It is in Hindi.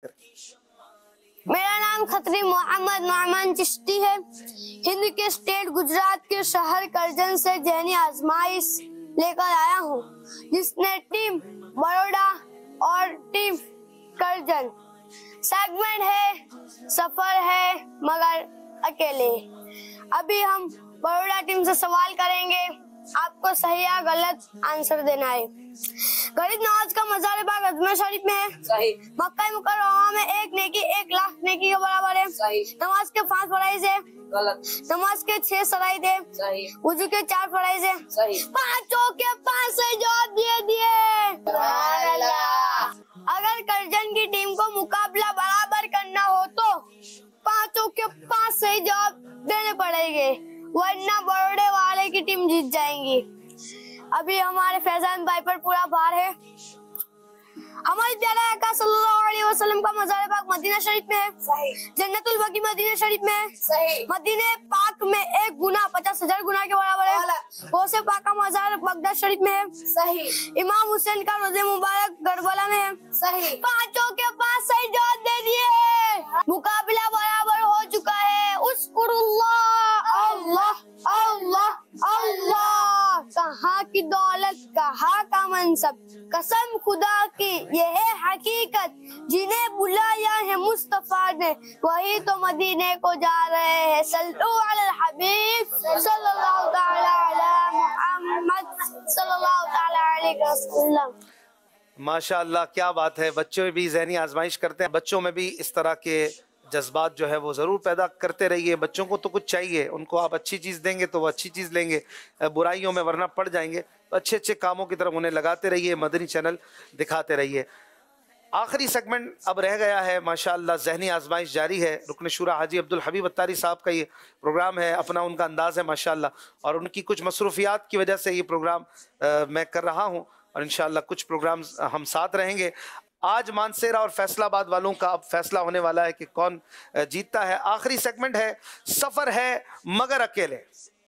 करें। मेरा नाम खत्री मोहम्मद नौमान चिश्ती है। हिंद के स्टेट गुजरात के शहर करजन से ज़हनी आजमाइश लेकर आया हूँ, जिसने टीम बड़ौदा और टीम करजन। सेगमेंट है सफर है मगर अकेले। अभी हम बड़ौदा टीम से सवाल करेंगे, आपको सही या गलत आंसर देना है। गरीब नवाज का मज़ार पाक अजमेर शरीफ में है। सही। मक्का मुकर्रमा में एक नेकी 1 लाख नेकी के बराबर है। सही। नमाज के 5 फराइज है। गलत। नमाज के 6 शराइत है। सही। वुजू के 4 फराइज है। सही। 5 के 5 सही जवाब दिए। अगर करजन की टीम को मुकाबला बराबर करना हो तो 5 के 5 सही जवाब देने पड़ेंगे, वरना बड़ौदे वाले की टीम जीत जाएंगी। अभी हमारे फैजान भाई पर पूरा भार है। हमारे प्यारे आका सल्लल्लाहु अलैहि वसल्लम का मज़ार पाक मदीना शरीफ में है। सही। जन्नतुल बकी मदीना शरीफ में है। सही। मदीने पाक में 1 गुना 50,000 गुना के बराबर है। गौसे पाक का मज़ार बगदाद शरीफ में है। सही। इमाम हुसैन का रोज़े मुबारक करबला में है। सही। 5 के 5 सही जवाब दे दिए। मुकाबला बराबर हो चुका है। उस्कुरुल्लाह, अल्लाह अल्लाह अल्लाह। कहाँ की दौलत कहाँ का मनसब, कसम खुदा की ये है हकीकत, जिन्हें बुलाया है मुस्तफा ने वही तो मदीने को जा रहे हैं। सल्लु अलल हबीब सल्लल्लाहु तआला अला मुहम्मद सल्लल्लाहु तआला अलैहि वसल्लम। माशाअल्लाह, क्या बात है। बच्चों भी ज़हनी आजमाइश करते हैं, बच्चों में भी इस तरह के जज्बात जो है वो ज़रूर पैदा करते रहिए। बच्चों को तो कुछ चाहिए, उनको आप अच्छी चीज़ देंगे तो वो अच्छी चीज़ लेंगे, बुराइयों में वरना पड़ जाएंगे। तो अच्छे अच्छे कामों की तरफ उन्हें लगाते रहिए, मदनी चैनल दिखाते रहिए। आखिरी सेगमेंट अब रह गया है माशाअल्लाह, ज़हनी आजमाइश जारी है। रुकन शुरा हाजी अब्दुल हबीब अत्तारी साहब का ये प्रोग्राम है, अपना उनका अंदाज़ है माशाअल्लाह, और उनकी कुछ मसरूफियात की वजह से ये प्रोग्राम मैं कर रहा हूँ, और इंशाअल्लाह कुछ प्रोग्राम्स हम साथ रहेंगे। आज मानसेरा और फैसलाबाद वालों का अब फैसला होने वाला है कि कौन जीतता है। आखिरी सेगमेंट है सफ़र है मगर अकेले।